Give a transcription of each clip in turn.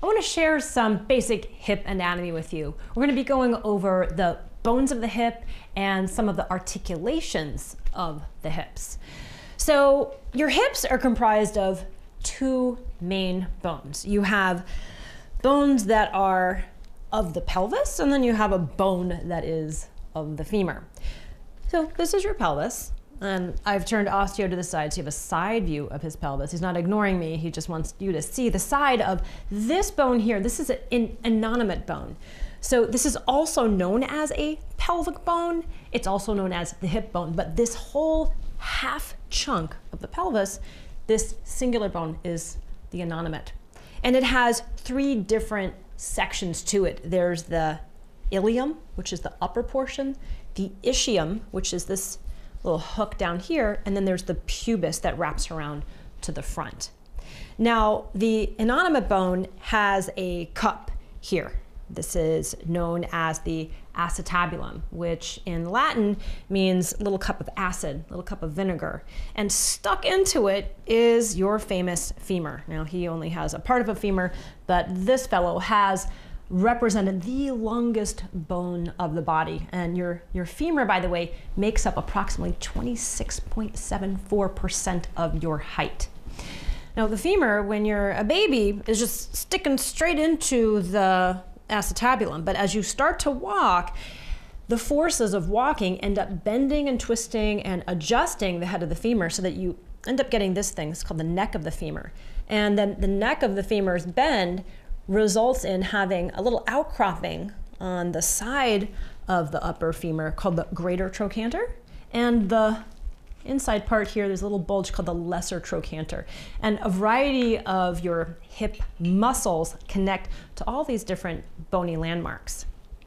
I want to share some basic hip anatomy with you. We're going to be going over the bones of the hip and some of the articulations of the hips. So your hips are comprised of two main bones. You have bones that are of the pelvis, and then you have a bone that is of the femur. So this is your pelvis, and I've turned Osteo to the side so you have a side view of his pelvis. He's not ignoring me, he just wants you to see the side of this bone here. This is an innominate bone. So this is also known as a pelvic bone. It's also known as the hip bone, but this whole half chunk of the pelvis, this singular bone, is the innominate. And it has three different sections to it. There's the ilium, which is the upper portion, the ischium, which is this little hook down here, and then there's the pubis that wraps around to the front. Now, the innominate bone has a cup here. This is known as the acetabulum, which in Latin means little cup of acid, little cup of vinegar. And stuck into it is your famous femur. Now, he only has a part of a femur, but this fellow has represented the longest bone of the body. And your femur, by the way, makes up approximately 26.74% of your height. Now, the femur, when you're a baby, is just sticking straight into the acetabulum, but as you start to walk, the forces of walking end up bending and twisting and adjusting the head of the femur so that you end up getting this thing. It's called the neck of the femur. And then the neck of the femur's bend results in having a little outcropping on the side of the upper femur called the greater trochanter, and the inside part here, there's a little bulge called the lesser trochanter. And a variety of your hip muscles connect to all these different bony landmarks.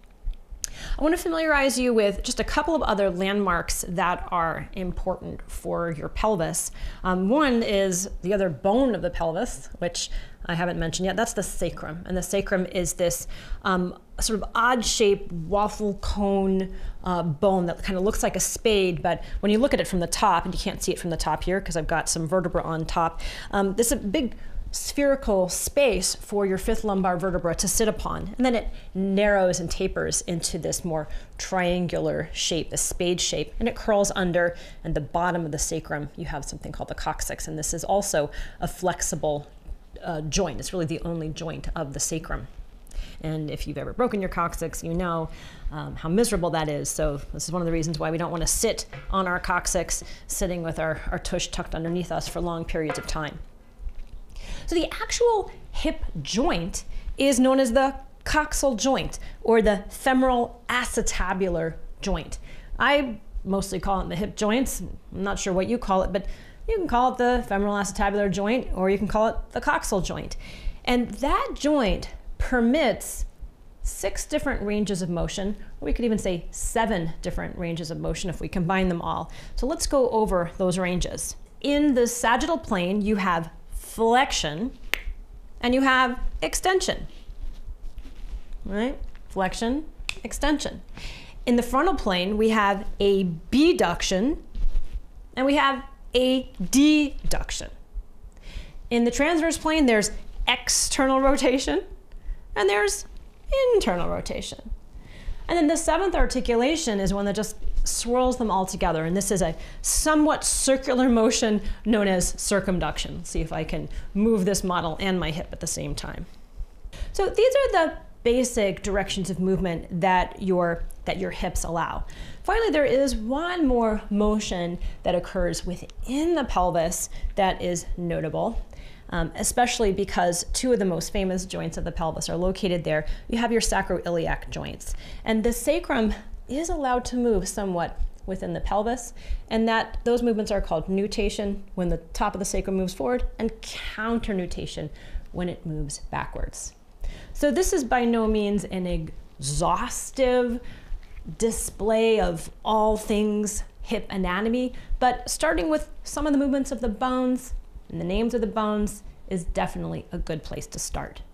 I want to familiarize you with just a couple of other landmarks that are important for your pelvis. One is the other bone of the pelvis, which I haven't mentioned yet. That's the sacrum. And the sacrum is this sort of odd-shaped waffle cone bone that kind of looks like a spade, but when you look at it from the top, and you can't see it from the top here because I've got some vertebra on top, this is a big spherical space for your fifth lumbar vertebra to sit upon. And then it narrows and tapers into this more triangular shape, a spade shape, and it curls under, and the bottom of the sacrum, you have something called the coccyx. And this is also a flexible joint. It's really the only joint of the sacrum. And if you've ever broken your coccyx, you know how miserable that is. So this is one of the reasons why we don't want to sit on our coccyx, sitting with our tush tucked underneath us for long periods of time. So the actual hip joint is known as the coxal joint, or the femoral acetabular joint. I mostly call it the hip joints. I'm not sure what you call it, but you can call it the femoral acetabular joint, or you can call it the coxal joint. And that joint permits 6 different ranges of motion, or we could even say 7 different ranges of motion if we combine them all. So let's go over those ranges. In the sagittal plane, you have flexion and you have extension, right? Flexion, extension. In the frontal plane, we have abduction and we have adduction. In the transverse plane, there's external rotation and there's internal rotation. And then the 7th articulation is one that just swirls them all together. And this is a somewhat circular motion known as circumduction. Let's see if I can move this model and my hip at the same time. So these are the basic directions of movement that your hips allow. Finally, there is one more motion that occurs within the pelvis that is notable. Especially because 2 of the most famous joints of the pelvis are located there. You have your sacroiliac joints. And the sacrum is allowed to move somewhat within the pelvis, and those movements are called nutation when the top of the sacrum moves forward, and counternutation when it moves backwards. So this is by no means an exhaustive display of all things hip anatomy, but starting with some of the movements of the bones and the names of the bones is definitely a good place to start.